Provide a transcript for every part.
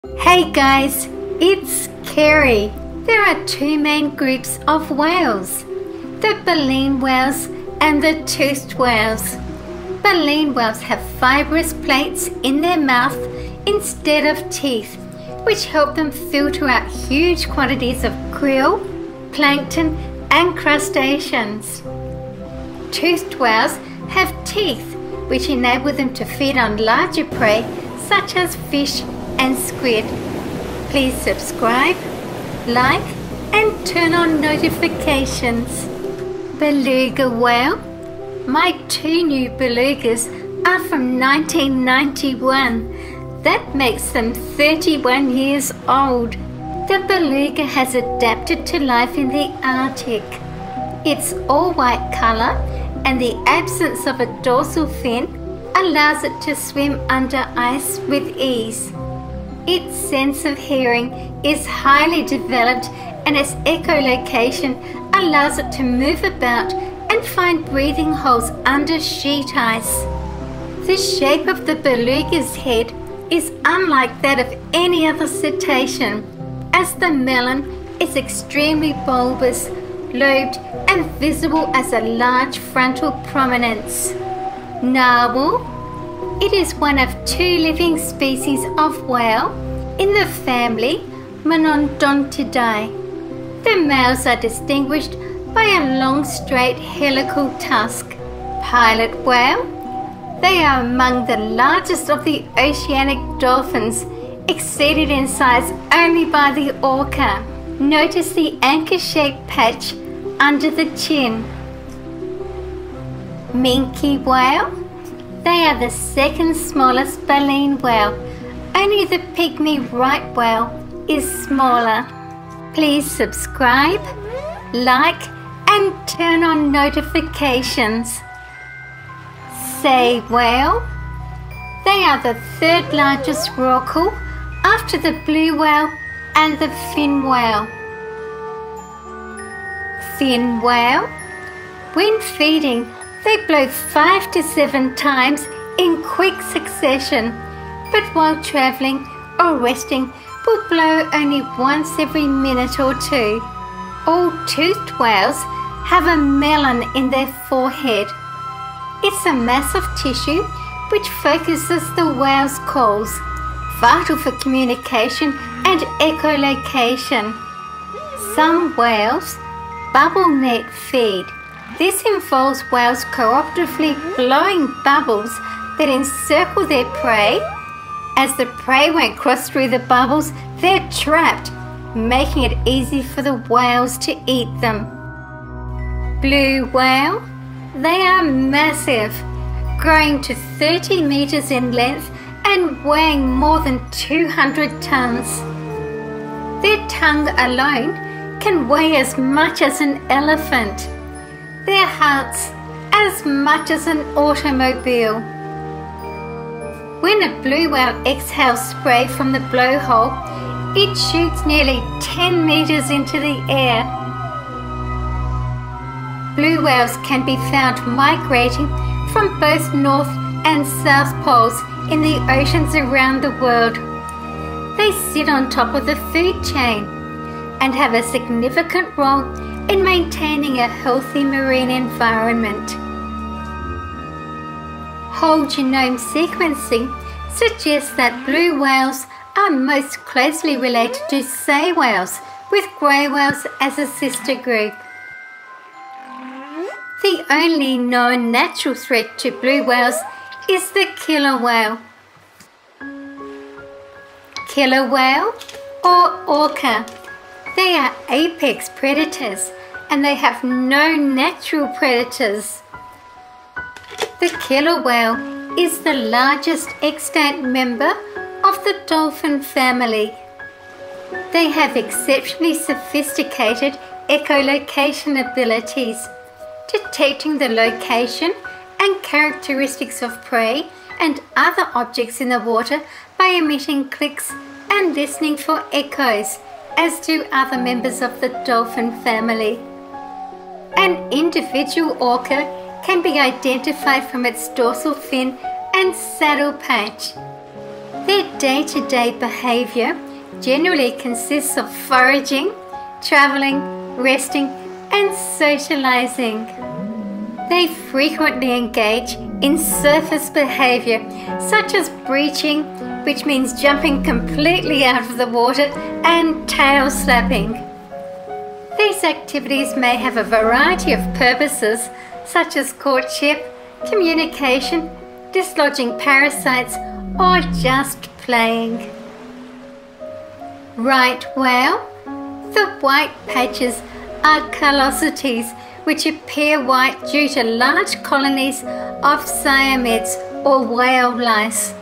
Hey guys, it's Kerry. There are two main groups of whales, the baleen whales and the toothed whales. Baleen whales have fibrous plates in their mouth instead of teeth, which help them filter out huge quantities of krill, plankton and crustaceans. Toothed whales have teeth, which enable them to feed on larger prey such as fish and squid. Please subscribe, like and turn on notifications. Beluga whale. My two new belugas are from 1991. That makes them 31 years old. The beluga has adapted to life in the Arctic. Its all-white colour and the absence of a dorsal fin allows it to swim under ice with ease. Its sense of hearing is highly developed and its echolocation allows it to move about and find breathing holes under sheet ice. The shape of the beluga's head is unlike that of any other cetacean, as the melon is extremely bulbous, lobed and visible as a large frontal prominence. Narwhal. It is one of two living species of whale in the family Monodontidae. The males are distinguished by a long straight helical tusk. Pilot whale. They are among the largest of the oceanic dolphins, exceeded in size only by the orca. Notice the anchor-shaped patch under the chin. Minke whale. They are the second smallest baleen whale. Only the pygmy right whale is smaller. Please subscribe, like and turn on notifications. Sei whale. They are the third largest rorqual after the blue whale and the fin whale. Fin whale. When feeding, they blow 5 to 7 times in quick succession, but while travelling or resting will blow only once every minute or two. All toothed whales have a melon in their forehead. It's a mass of tissue which focuses the whale's calls, vital for communication and echolocation. Some whales bubble net feed. This involves whales cooperatively blowing bubbles that encircle their prey. As the prey won't cross through the bubbles, they're trapped, making it easy for the whales to eat them. Blue whale. They are massive, growing to 30 meters in length and weighing more than 200 tons. Their tongue alone can weigh as much as an elephant. Their hearts as much as an automobile. When a blue whale exhales spray from the blowhole, it shoots nearly 10 meters into the air. Blue whales can be found migrating from both north and south poles in the oceans around the world. They sit on top of the food chain and have a significant role in maintaining a healthy marine environment. Whole genome sequencing suggests that blue whales are most closely related to Sei whales, with grey whales as a sister group. The only known natural threat to blue whales is the killer whale. Killer whale or orca. They are apex predators and they have no natural predators. The killer whale is the largest extant member of the dolphin family. They have exceptionally sophisticated echolocation abilities, detecting the location and characteristics of prey and other objects in the water by emitting clicks and listening for echoes, as do other members of the dolphin family. An individual orca can be identified from its dorsal fin and saddle patch. Their day-to-day behaviour generally consists of foraging, travelling, resting and socialising. They frequently engage in surface behaviour such as breaching, which means jumping completely out of the water, and tail slapping. These activities may have a variety of purposes such as courtship, communication, dislodging parasites or just playing. Right whale. The white patches are callosities which appear white due to large colonies of siamids or whale lice.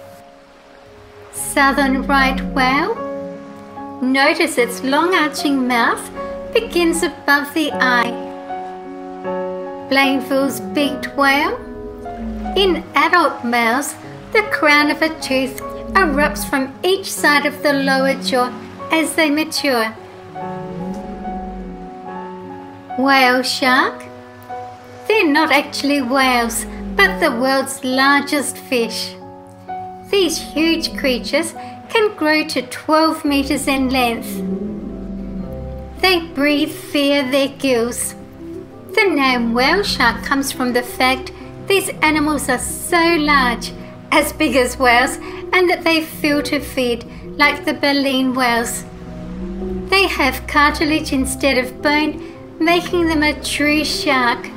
Southern right whale. Notice its long arching mouth begins above the eye. Blainville's beaked whale. In adult males, the crown of a tooth erupts from each side of the lower jaw as they mature. Whale shark. They're not actually whales, but the world's largest fish. These huge creatures can grow to 12 meters in length. They breathe via their gills. The name whale shark comes from the fact these animals are so large, as big as whales, and that they filter feed like the baleen whales. They have cartilage instead of bone, making them a true shark.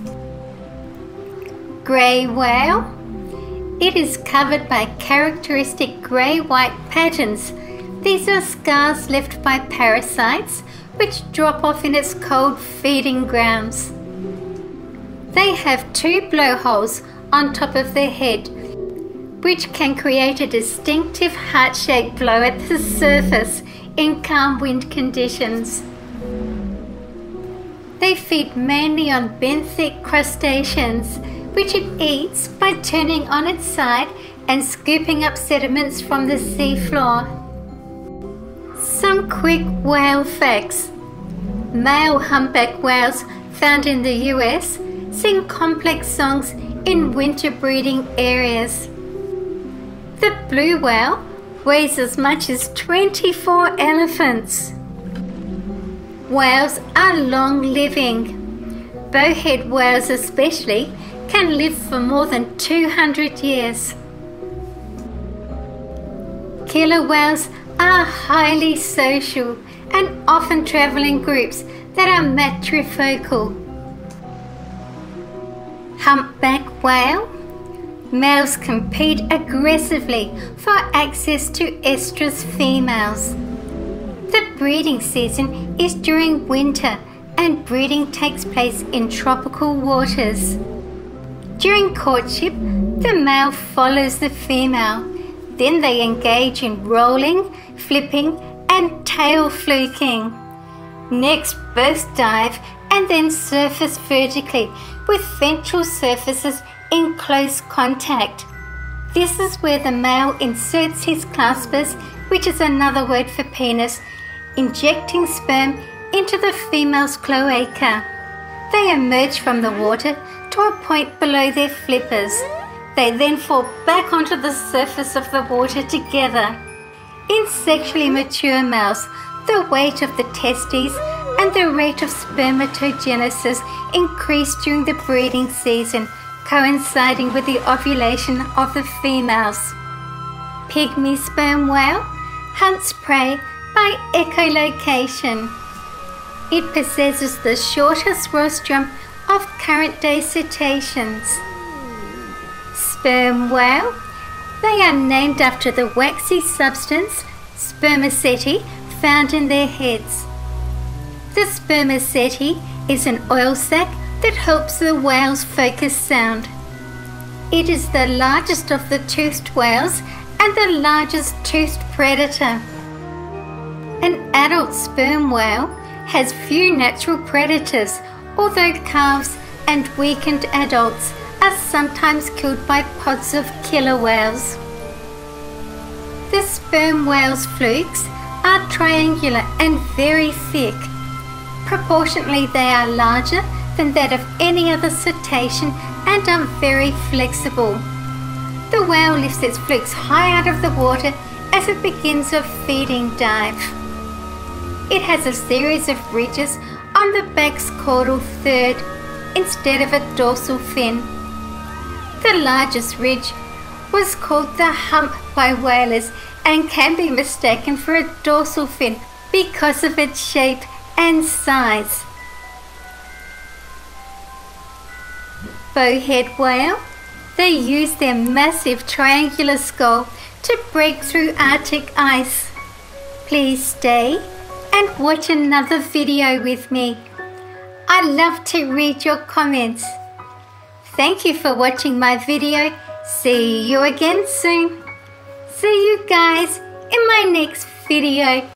Grey whale. It is covered by characteristic grey-white patterns. These are scars left by parasites which drop off in its cold feeding grounds. They have 2 blowholes on top of their head, which can create a distinctive heart-shaped blow at the surface in calm wind conditions. They feed mainly on benthic crustaceans, which it eats by turning on its side and scooping up sediments from the seafloor. Some quick whale facts. Male humpback whales found in the US sing complex songs in winter breeding areas. The blue whale weighs as much as 24 elephants. Whales are long-living. Bowhead whales especially can live for more than 200 years. Killer whales are highly social and often travel in groups that are matrifocal. Humpback whale. Males compete aggressively for access to estrus females. The breeding season is during winter and breeding takes place in tropical waters. During courtship, the male follows the female. Then they engage in rolling, flipping and tail fluking. Next, both dive and then surface vertically with ventral surfaces in close contact. This is where the male inserts his claspers, which is another word for penis, injecting sperm into the female's cloaca. They emerge from the water to a point below their flippers. They then fall back onto the surface of the water together. In sexually mature males, the weight of the testes and the rate of spermatogenesis increase during the breeding season, coinciding with the ovulation of the females. Pygmy Sperm Whale hunts prey by echolocation. It possesses the shortest rostrum of current-day cetaceans. Sperm whale. They are named after the waxy substance, spermaceti, found in their heads. The spermaceti is an oil sac that helps the whales focus sound. It is the largest of the toothed whales and the largest toothed predator. An adult sperm whale has few natural predators, although calves and weakened adults are sometimes killed by pods of killer whales. The sperm whale's flukes are triangular and very thick. Proportionately, they are larger than that of any other cetacean and are very flexible. The whale lifts its flukes high out of the water as it begins a feeding dive. It has a series of ridges on the back's caudal third instead of a dorsal fin. The largest ridge was called the hump by whalers and can be mistaken for a dorsal fin because of its shape and size. Bowhead whale. They use their massive triangular skull to break through Arctic ice. Please stay and watch another video with me. I love to read your comments. Thank you for watching my video. See you again soon. See you guys in my next video.